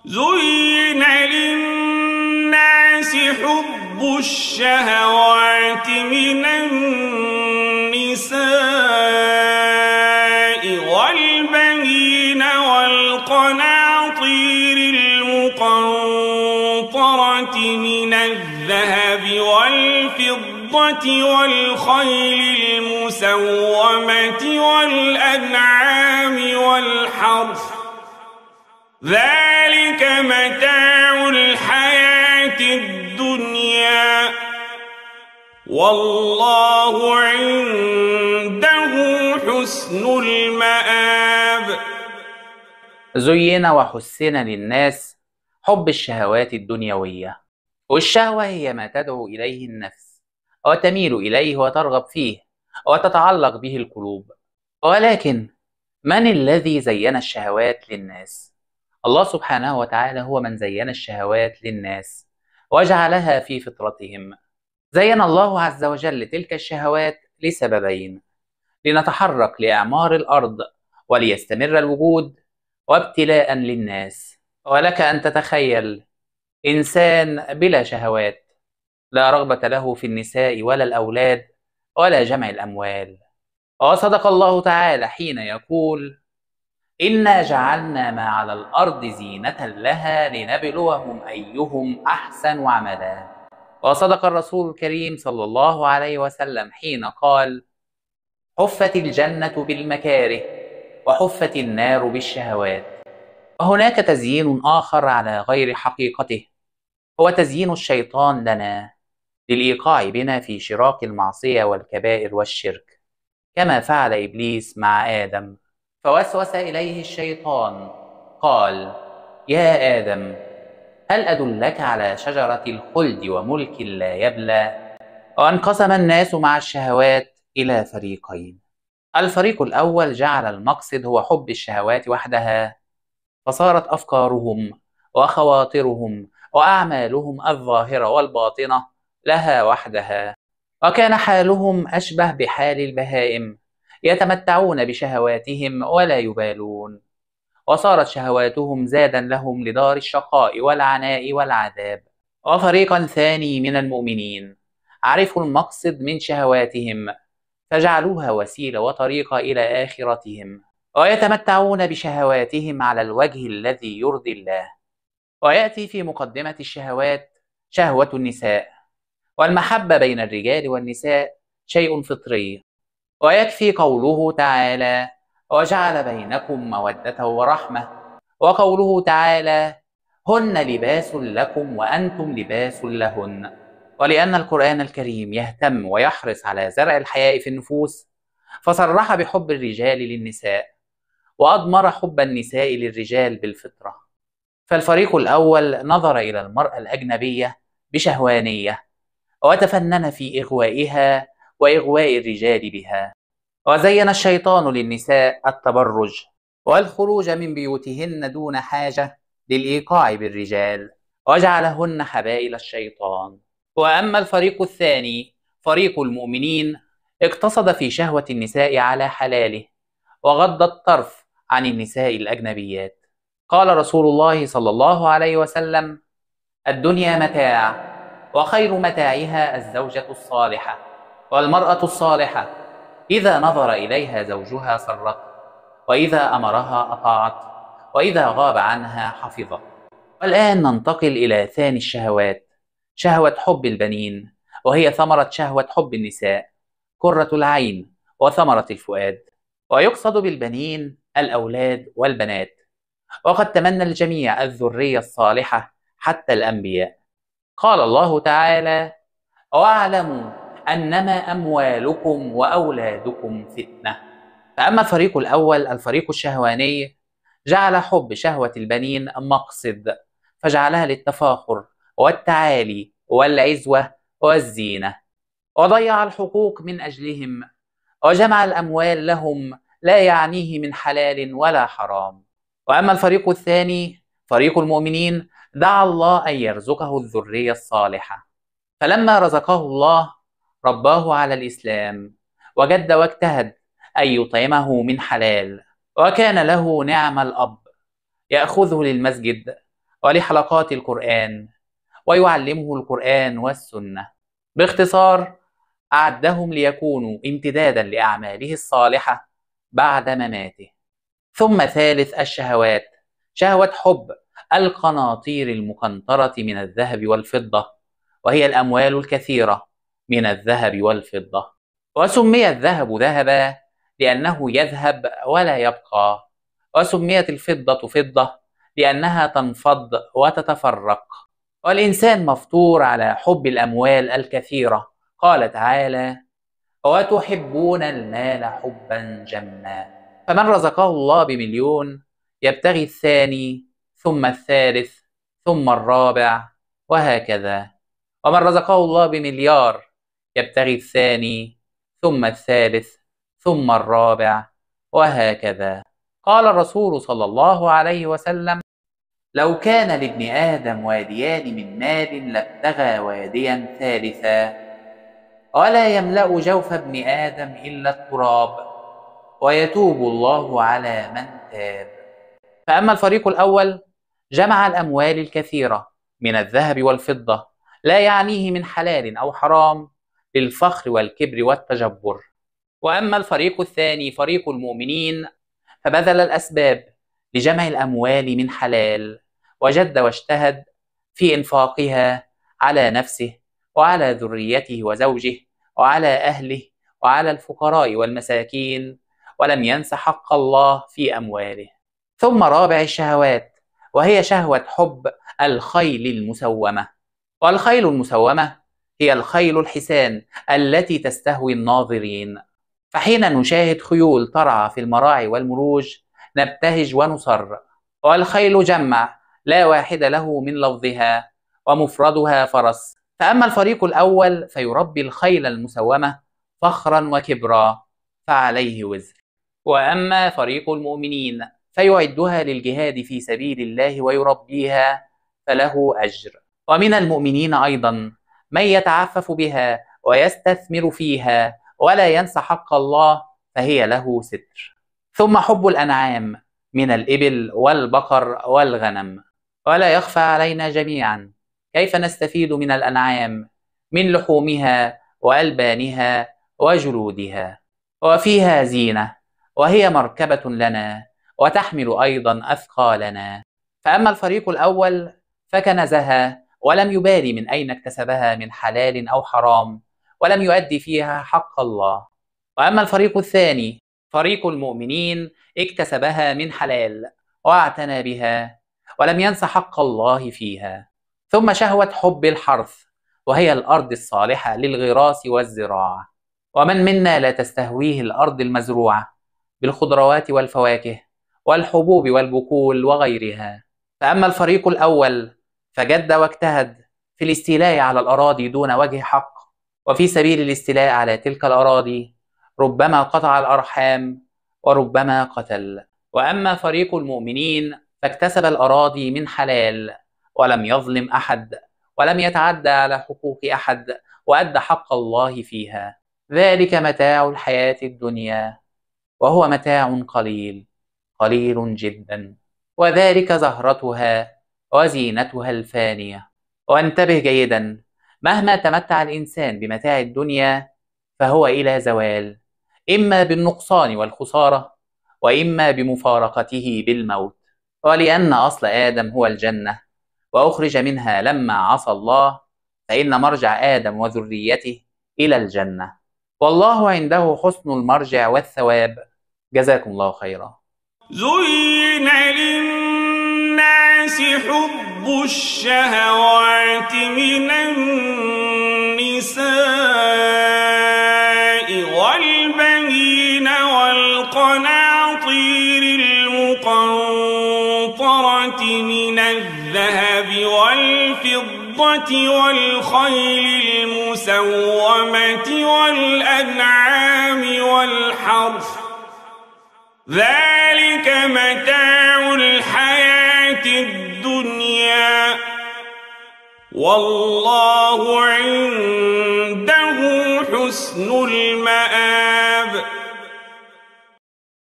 زين للناس حب الشهوات من النساء والبنين والقناطير المقنطرة من الذهب والفضة والخيل المسومة والأنعام والحرث ذلك متاع الحياة الدنيا والله عنده حسن المآب. زين وحسن للناس حب الشهوات الدنيوية، والشهوة هي ما تدعو إليه النفس وتميل إليه وترغب فيه وتتعلق به القلوب. ولكن من الذي زين الشهوات للناس؟ الله سبحانه وتعالى هو من زين الشهوات للناس وجعلها في فطرتهم. زين الله عز وجل تلك الشهوات لسببين: لنتحرك لإعمار الأرض وليستمر الوجود، وابتلاء للناس. ولك أن تتخيل إنسان بلا شهوات، لا رغبة له في النساء ولا الأولاد ولا جمع الأموال. وصدق الله تعالى حين يقول: إنا جعلنا ما على الأرض زينة لها لنبلوهم أيهم أحسن عملا. وصدق الرسول الكريم صلى الله عليه وسلم حين قال: حفت الجنة بالمكاره وحفت النار بالشهوات. وهناك تزيين آخر على غير حقيقته، هو تزيين الشيطان لنا للإيقاع بنا في شراك المعصية والكبائر والشرك، كما فعل إبليس مع آدم. فوسوس إليه الشيطان قال: يا آدم، هل أدلك على شجرة الخلد وملك لا يبلى؟ وانقسم الناس مع الشهوات إلى فريقين. الفريق الأول جعل المقصد هو حب الشهوات وحدها، فصارت أفكارهم وخواطرهم وأعمالهم الظاهرة والباطنة لها وحدها، وكان حالهم أشبه بحال البهائم يتمتعون بشهواتهم ولا يبالون، وصارت شهواتهم زادا لهم لدار الشقاء والعناء والعذاب. وفريقا ثاني من المؤمنين عرفوا المقصد من شهواتهم فجعلوها وسيلة وطريقة إلى آخرتهم، ويتمتعون بشهواتهم على الوجه الذي يرضي الله. ويأتي في مقدمة الشهوات شهوة النساء، والمحبة بين الرجال والنساء شيء فطري، ويكفي قوله تعالى: وجعل بينكم مودة ورحمة، وقوله تعالى: هن لباس لكم وأنتم لباس لهن. ولأن القرآن الكريم يهتم ويحرص على زرع الحياء في النفوس، فصرح بحب الرجال للنساء، وأضمر حب النساء للرجال بالفطرة. فالفريق الأول نظر إلى المرأة الأجنبية بشهوانية، وتفنن في إغوائها وإغواء الرجال بها. وزين الشيطان للنساء التبرج والخروج من بيوتهن دون حاجة للإيقاع بالرجال، وجعلهن حبائل الشيطان. وأما الفريق الثاني فريق المؤمنين، اقتصد في شهوة النساء على حلاله، وغض الطرف عن النساء الأجنبيات. قال رسول الله صلى الله عليه وسلم: الدنيا متاع، وخير متاعها الزوجة الصالحة، والمرأة الصالحة إذا نظر إليها زوجها سرت، وإذا أمرها أطاعت، وإذا غاب عنها حفظت. والآن ننتقل إلى ثاني الشهوات، شهوة حب البنين، وهي ثمرة شهوة حب النساء، قرة العين وثمرة الفؤاد. ويقصد بالبنين الأولاد والبنات، وقد تمنى الجميع الذرية الصالحة حتى الأنبياء. قال الله تعالى: واعلموا أنما أموالكم وأولادكم فتنة. فأما الفريق الأول الفريق الشهواني، جعل حب شهوة البنين مقصد، فجعلها للتفاخر والتعالي والعزوة والزينة، وضيع الحقوق من أجلهم، وجمع الأموال لهم لا يعنيه من حلال ولا حرام. وأما الفريق الثاني فريق المؤمنين، دعا الله أن يرزقه الذرية الصالحة، فلما رزقه الله رباه على الإسلام، وجد واجتهد أن يطعمه من حلال، وكان له نعم الأب يأخذه للمسجد ولحلقات القرآن، ويعلمه القرآن والسنة. باختصار، أعدهم ليكونوا امتدادا لأعماله الصالحة بعد مماته. ثم ثالث الشهوات، شهوة حب القناطير المقنطرة من الذهب والفضة، وهي الأموال الكثيرة من الذهب والفضة. وسمي الذهب ذهبا لأنه يذهب ولا يبقى، وسميت الفضة فضة لأنها تنفض وتتفرق. والإنسان مفطور على حب الأموال الكثيرة. قال تعالى: وتحبون المال حبا جما. فمن رزقه الله ب1,000,000 يبتغي الثاني ثم الثالث ثم الرابع وهكذا. ومن رزقه الله ب1,000,000,000 يبتغي الثاني ثم الثالث ثم الرابع وهكذا. قال الرسول صلى الله عليه وسلم: لو كان لابن آدم واديان من مال لابتغى واديا ثالثا، ولا يملأ جوف ابن آدم إلا التراب، ويتوب الله على من تاب. فأما الفريق الأول جمع الأموال الكثيرة من الذهب والفضة، لا يعنيه من حلال أو حرام، للفخر والكبر والتجبر. وأما الفريق الثاني فريق المؤمنين فبذل الأسباب لجمع الأموال من حلال، وجد واجتهد في إنفاقها على نفسه وعلى ذريته وزوجه وعلى أهله وعلى الفقراء والمساكين، ولم ينس حق الله في أمواله. ثم رابع الشهوات، وهي شهوة حب الخيل المسومة. والخيل المسومة هي الخيل الحسان التي تستهوي الناظرين. فحين نشاهد خيول ترعى في المراعي والمروج نبتهج ونصر. والخيل جمع لا واحد له من لفظها، ومفردها فرس. فأما الفريق الأول فيربي الخيل المسومة فخرا وكبرا، فعليه وزر. وأما فريق المؤمنين فيعدها للجهاد في سبيل الله ويربيها، فله أجر. ومن المؤمنين أيضا من يتعفف بها ويستثمر فيها ولا ينسى حق الله، فهي له ستر. ثم حب الأنعام من الإبل والبقر والغنم. ولا يخفى علينا جميعا كيف نستفيد من الأنعام من لحومها وألبانها وجلودها، وفيها زينة، وهي مركبة لنا وتحمل أيضا أثقالنا. فأما الفريق الأول فكنزها ولم يبالي من أين اكتسبها من حلال أو حرام، ولم يؤدي فيها حق الله. وأما الفريق الثاني فريق المؤمنين اكتسبها من حلال واعتنى بها ولم ينس حق الله فيها. ثم شهوة حب الحرث، وهي الأرض الصالحة للغراس والزراعة. ومن منا لا تستهويه الأرض المزروعة بالخضروات والفواكه والحبوب والبقول وغيرها. فأما الفريق الأول فجد واجتهد في الاستيلاء على الأراضي دون وجه حق، وفي سبيل الاستيلاء على تلك الأراضي ربما قطع الأرحام وربما قتل. وأما فريق المؤمنين فاكتسب الأراضي من حلال ولم يظلم أحد ولم يتعدى على حقوق أحد، وأدى حق الله فيها. ذلك متاع الحياة الدنيا، وهو متاع قليل قليل جدا، وذلك زهرتها وزينتها الفانية. وانتبه جيدا، مهما تمتع الإنسان بمتاع الدنيا فهو إلى زوال، إما بالنقصان والخسارة، وإما بمفارقته بالموت. ولأن أصل آدم هو الجنة وأخرج منها لما عصى الله، فإن مرجع آدم وذريته إلى الجنة، والله عنده حسن المرجع والثواب. جزاكم الله خيرا. زين للناس حب الشهوات من النساء والبنين والقناطير المقنطرة من الذهب والفضة والخيل المسومة والأنعام والحرث، ذلك متاع الحياة الدنيا، والله عنده حسن المآب.